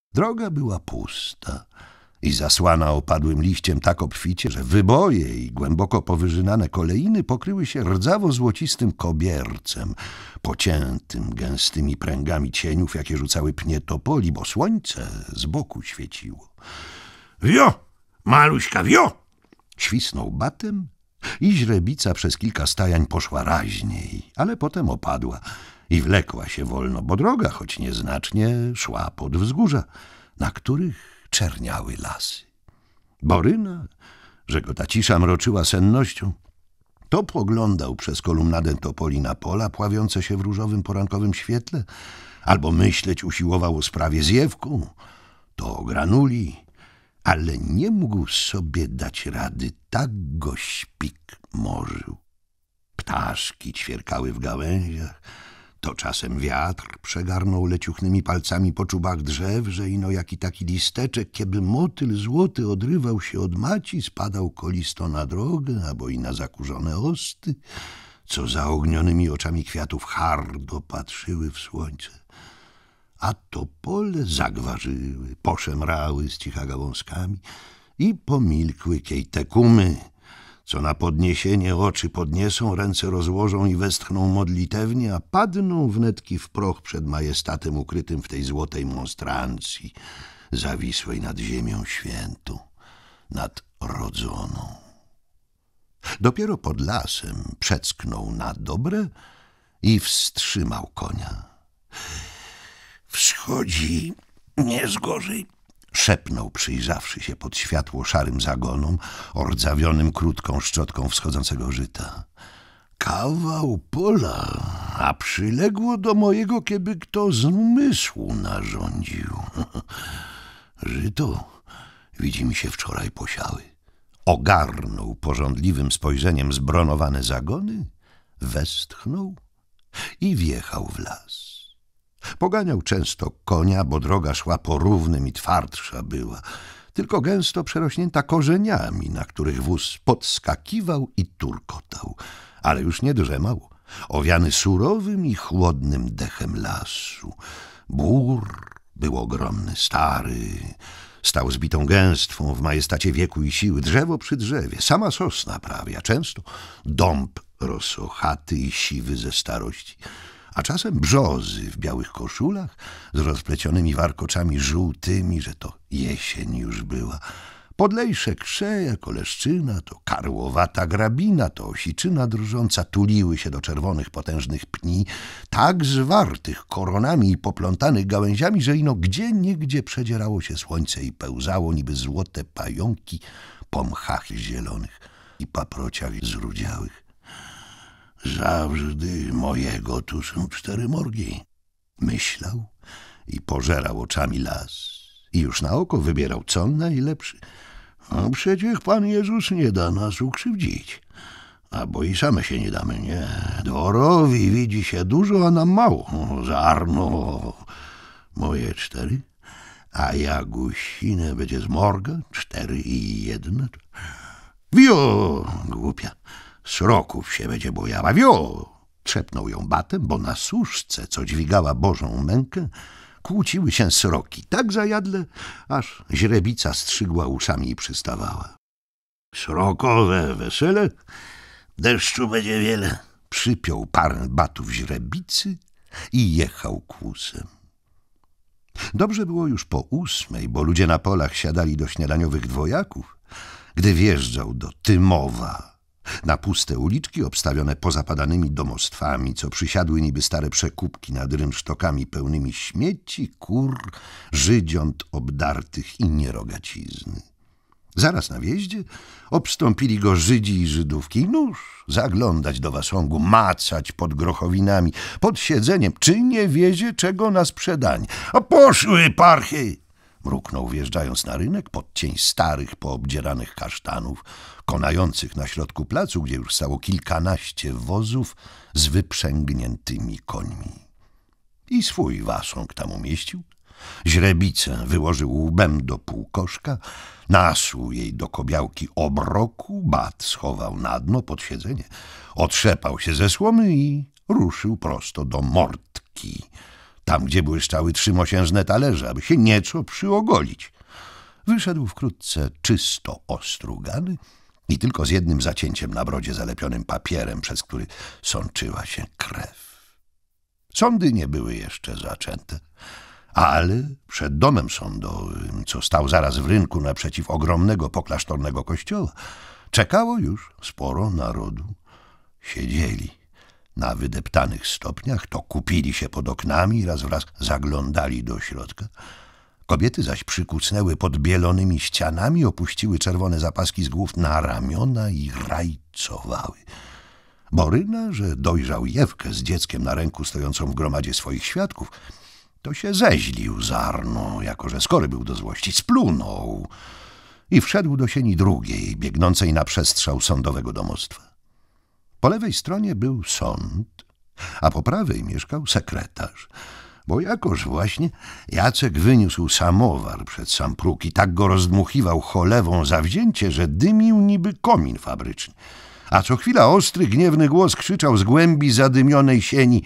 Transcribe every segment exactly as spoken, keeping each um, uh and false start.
Droga była pusta i zasłana opadłym liściem tak obficie, że wyboje i głęboko powyżynane kolejny pokryły się rdzawo-złocistym kobiercem, pociętym gęstymi pręgami cieniów, jakie rzucały pnie topoli, bo słońce z boku świeciło. Wio, maluśka, wio! Świsnął batem i źrebica przez kilka stajań poszła raźniej, ale potem opadła i wlekła się wolno, bo droga, choć nieznacznie, szła pod wzgórza, na których czerniały lasy. Boryna, że go ta cisza mroczyła sennością, to poglądał przez kolumnadę topoli na pola pławiące się w różowym porankowym świetle, albo myśleć usiłował o sprawie zjewku, to o granuli, ale nie mógł sobie dać rady, tak go śpik morzył. Ptaszki ćwierkały w gałęziach, to czasem wiatr przegarnął leciuchnymi palcami po czubach drzew, że ino jaki taki listeczek, kieby motyl złoty odrywał się od maci, spadał kolisto na drogę albo i na zakurzone osty, co zaognionymi oczami kwiatów hardo patrzyły w słońce. A topole zagwarzyły, poszemrały z cicha gałązkami i pomilkły kiejtekumy, co na podniesienie oczy podniesą, ręce rozłożą i westchną modlitewnie, a padną wnetki w proch przed majestatem ukrytym w tej złotej monstrancji, zawisłej nad ziemią świętą, nad rodzoną. Dopiero pod lasem przecknął na dobre i wstrzymał konia. Wschodzi nie zgorzej, szepnął, przyjrzawszy się pod światło szarym zagonom, ordzawionym krótką szczotką wschodzącego żyta. Kawał pola, a przyległo do mojego, kieby kto z umysłu narządził. Żyto, widzi mi się, wczoraj posiały. Ogarnął porządliwym spojrzeniem zbronowane zagony, westchnął i wjechał w las. Poganiał często konia, bo droga szła porównym i twardsza była, tylko gęsto przerośnięta korzeniami, na których wóz podskakiwał i turkotał, ale już nie drzemał, owiany surowym i chłodnym dechem lasu. Bór był ogromny, stary, stał zbitą gęstwą w majestacie wieku i siły, drzewo przy drzewie, sama sosna prawie, a często dąb rosochaty i siwy ze starości, a czasem brzozy w białych koszulach z rozplecionymi warkoczami żółtymi, że to jesień już była. Podlejsze krzeje, koleszczyna, to karłowata grabina, to osiczyna drżąca tuliły się do czerwonych, potężnych pni, tak zwartych koronami i poplątanych gałęziami, że ino gdzie niegdzie przedzierało się słońce i pełzało niby złote pająki po mchach zielonych i paprociach zrudziałych. Zawsze mojego tu są cztery morgi, myślał i pożerał oczami las i już na oko wybierał, co najlepszy. No przecież Pan Jezus nie da nas ukrzywdzić, albo i same się nie damy, nie. Dworowi widzi się dużo, a nam mało. No, zarno moje cztery, a Jagusinę będzie z morga, cztery i jedna. Wio, głupia, sroków się będzie bojała, wio! Trzepnął ją batem, bo na suszce, co dźwigała Bożą mękę, kłóciły się sroki tak zajadle, aż źrebica strzygła uszami i przystawała. Srokowe wesele, deszczu będzie wiele. Przypiął parę batów źrebicy i jechał kłusem. Dobrze było już po ósmej, bo ludzie na polach siadali do śniadaniowych dwojaków, gdy wjeżdżał do Tymowa, na puste uliczki obstawione pozapadanymi domostwami, co przysiadły niby stare przekupki nad rynsztokami pełnymi śmieci, kur, żydziąt obdartych i nierogacizny. Zaraz na wjeździe obstąpili go Żydzi i Żydówki. Nóż zaglądać do wasągu, macać pod grochowinami, pod siedzeniem, czy nie wiezie czego na sprzedanie. A poszły parchy! Mruknął, wjeżdżając na rynek pod cień starych, poobdzieranych kasztanów, konających na środku placu, gdzie już stało kilkanaście wozów z wyprzęgniętymi końmi. I swój wasąg tam umieścił. Źrebicę wyłożył łbem do półkoszka, nasuł jej do kobiałki obroku, bat schował na dno pod siedzenie, otrzepał się ze słomy i ruszył prosto do Mortki, tam gdzie błyszczały trzy mosiężne talerze, aby się nieco przyogolić. Wyszedł wkrótce czysto ostrugany i tylko z jednym zacięciem na brodzie zalepionym papierem, przez który sączyła się krew. Sądy nie były jeszcze zaczęte, ale przed domem sądowym, co stał zaraz w rynku naprzeciw ogromnego poklasztornego kościoła, czekało już sporo narodu. Siedzieli na wydeptanych stopniach, to kupili się pod oknami i raz w raz zaglądali do środka. Kobiety zaś przykucnęły pod bielonymi ścianami, opuściły czerwone zapaski z głów na ramiona i rajcowały. Boryna, że dojrzał Jewkę z dzieckiem na ręku stojącą w gromadzie swoich świadków, to się zeźlił zarno, jako że skory był do złości, splunął i wszedł do sieni drugiej, biegnącej na przestrzał sądowego domostwa. Po lewej stronie był sąd, a po prawej mieszkał sekretarz, bo jakoż właśnie Jacek wyniósł samowar przed sam próg i tak go rozdmuchiwał cholewą zawzięcie, że dymił niby komin fabryczny. A co chwila ostry, gniewny głos krzyczał z głębi zadymionej sieni: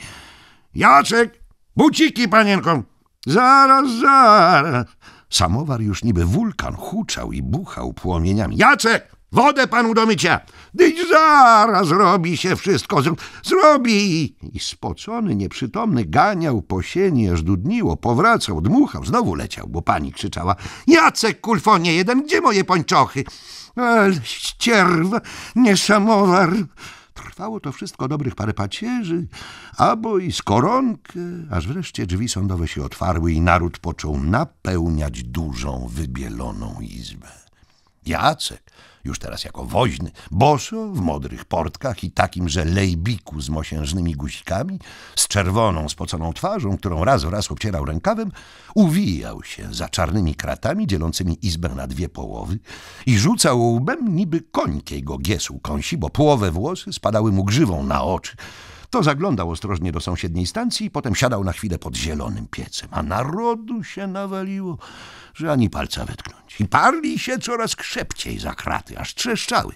Jacek, buciki, panienko! Zaraz, zaraz! Samowar już niby wulkan huczał i buchał płomieniami. Jacek, wodę panu do mycia! Dyć zaraz, robi się wszystko, zro zrobi! I spocony, nieprzytomny ganiał po sieni, aż dudniło, powracał, dmuchał, znowu leciał, bo pani krzyczała: Jacek, kulfonie jeden, gdzie moje pończochy? Ale ścierwa, nie samowar! Trwało to wszystko dobrych parę pacierzy, abo i z koronkę, aż wreszcie drzwi sądowe się otwarły i naród począł napełniać dużą, wybieloną izbę. Jacek, już teraz jako woźny, boso, w modrych portkach i takimże lejbiku z mosiężnymi guzikami, z czerwoną, spoconą twarzą, którą raz w raz obcierał rękawem, uwijał się za czarnymi kratami dzielącymi izbę na dwie połowy i rzucał łbem niby koń, kiego giesł kąsi, bo połowę włosy spadały mu grzywą na oczy. To zaglądał ostrożnie do sąsiedniej stacji i potem siadał na chwilę pod zielonym piecem, a narodu się nawaliło, że ani palca wetknąć. I parli się coraz krzepciej za kraty, aż trzeszczały.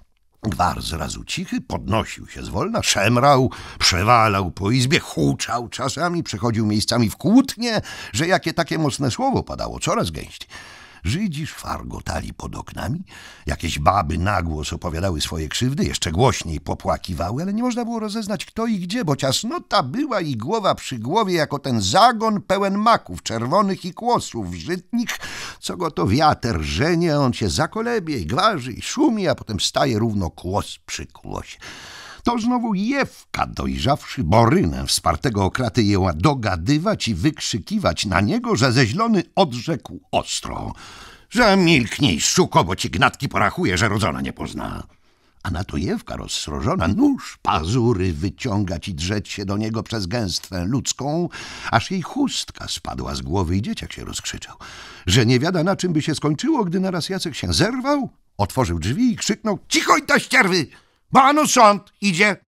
Gwar zrazu cichy, podnosił się zwolna, szemrał, przewalał po izbie, huczał czasami, przechodził miejscami w kłótnie, że jakie takie mocne słowo padało coraz gęściej. Żydzi szwargotali pod oknami, jakieś baby na głos opowiadały swoje krzywdy, jeszcze głośniej popłakiwały, ale nie można było rozeznać kto i gdzie, bo ciasnota była i głowa przy głowie jako ten zagon pełen maków czerwonych i kłosów żytnich, co go to wiatr żenie, on się zakolebie i gwarzy i szumi, a potem staje równo kłos przy kłosie. To znowu Jewka, dojrzawszy Borynę, wspartego o kraty, jęła dogadywać i wykrzykiwać na niego, że zeźlony odrzekł ostro: że milknij, suko, bo ci gnatki porachuje, że rodzona nie pozna. A na to Jewka, rozsrożona, nóż pazury wyciągać i drzeć się do niego przez gęstwę ludzką, aż jej chustka spadła z głowy i dzieciak się rozkrzyczał, że nie wiada na czym by się skończyło, gdy naraz Jacek się zerwał, otworzył drzwi i krzyknął: cichoj do ścierwy, bo ano sąd idzie.